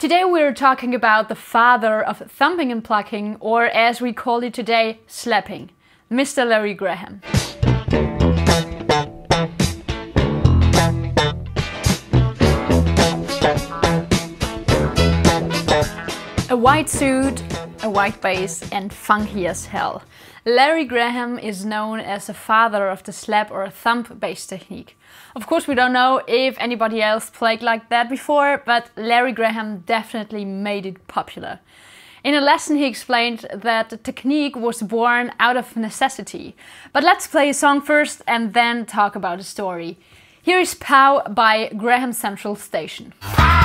Today we're talking about the father of thumping and plucking, or as we call it today, slapping, Mr. Larry Graham. A white suit, a white bass, and funky as hell. Larry Graham is known as the father of the slap or thump bass technique. Of course, we don't know if anybody else played like that before, but Larry Graham definitely made it popular. In a lesson he explained that the technique was born out of necessity. But let's play a song first and then talk about the story. Here is Pow by Graham Central Station.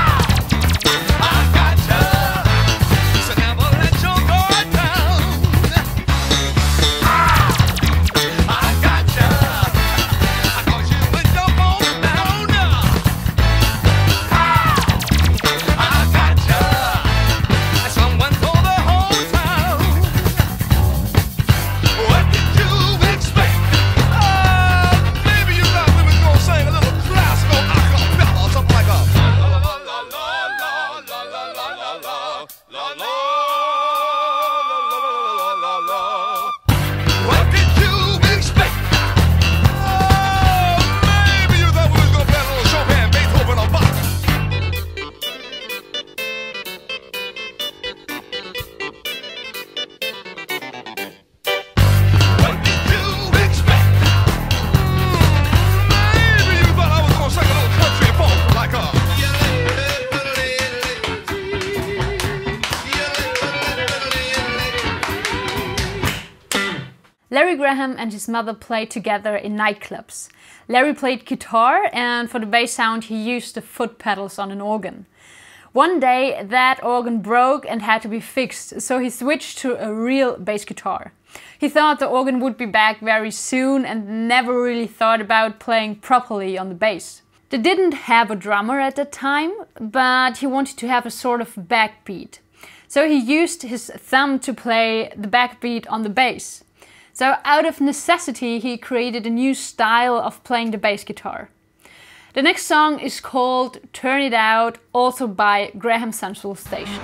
Larry Graham and his mother played together in nightclubs. Larry played guitar, and for the bass sound he used the foot pedals on an organ. One day that organ broke and had to be fixed, so he switched to a real bass guitar. He thought the organ would be back very soon and never really thought about playing properly on the bass. They didn't have a drummer at that time, but he wanted to have a sort of backbeat. So he used his thumb to play the backbeat on the bass. So out of necessity he created a new style of playing the bass guitar. The next song is called Turn It Out, also by Graham Central Station.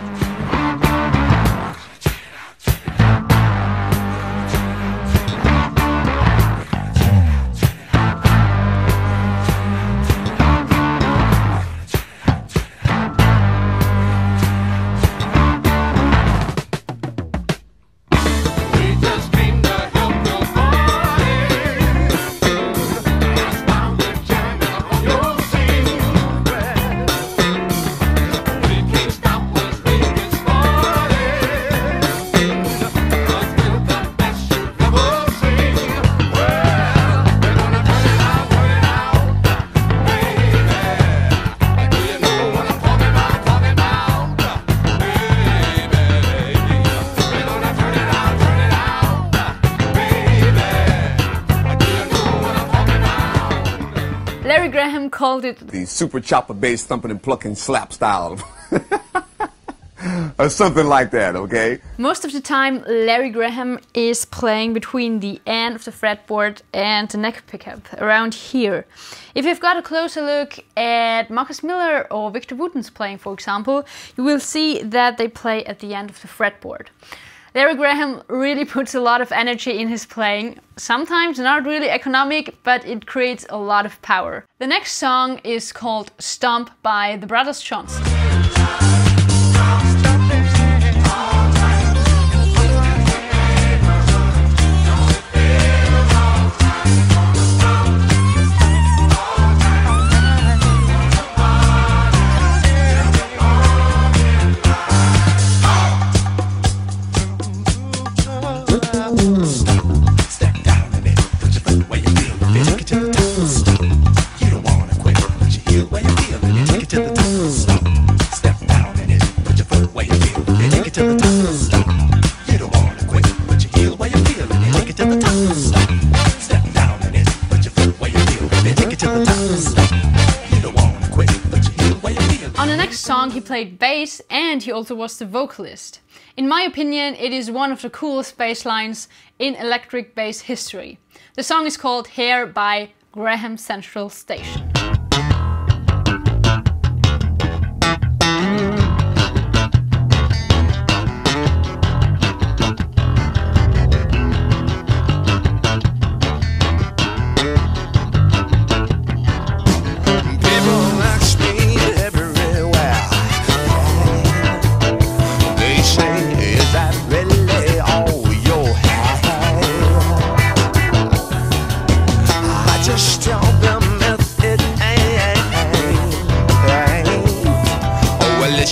Larry Graham called it the super chopper bass thumping and plucking slap style. Or something like that, okay? Most of the time Larry Graham is playing between the end of the fretboard and the neck pickup, around here. If you've got a closer look at Marcus Miller or Victor Wooten's playing, for example, you will see that they play at the end of the fretboard. Larry Graham really puts a lot of energy in his playing, sometimes not really economic, but it creates a lot of power. The next song is called Stomp by the Brothers Johnson. On the next song he played bass and he also was the vocalist. In my opinion, it is one of the coolest bass lines in electric bass history. The song is called Hair by Graham Central Station.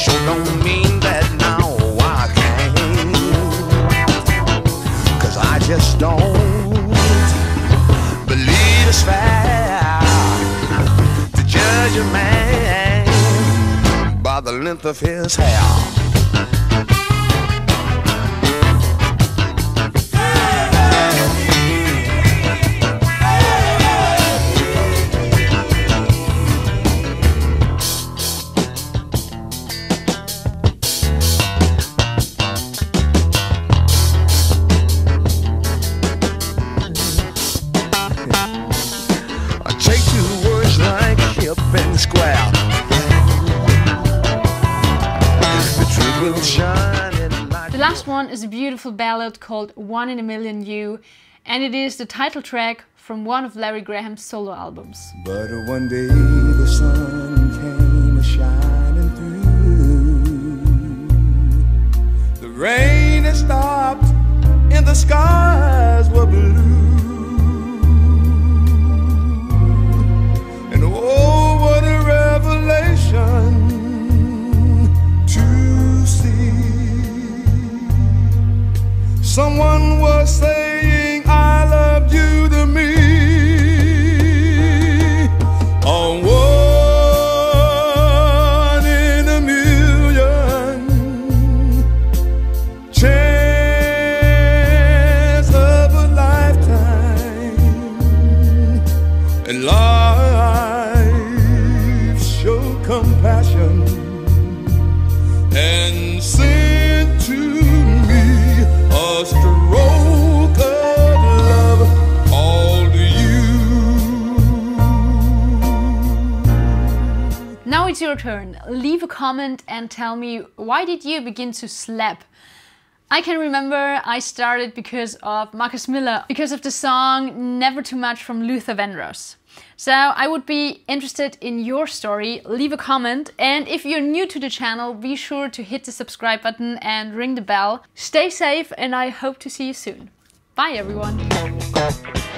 sure don't mean that now I can't, 'cause I just don't believe it's fair to judge a man by the length of his hair. Take two words like hip and square. The truth will shine in my. The last one is a beautiful ballad called One in a Million You, and it is the title track from one of Larry Graham's solo albums. But one day the sun came a-shining through. The rain had stopped and the skies were blue. And oh, what a revelation to see. Someone was saying I love you to me. On one in a million chance of a lifetime. And life showed compassion and sent to me a stroke of love, all to you. Now it's your turn. Leave a comment and tell me, why did you begin to slap? I can remember I started because of Marcus Miller, because of the song Never Too Much from Luther Vandross. So I would be interested in your story. Leave a comment, and if you're new to the channel, be sure to hit the subscribe button and ring the bell. Stay safe, and I hope to see you soon. Bye everyone!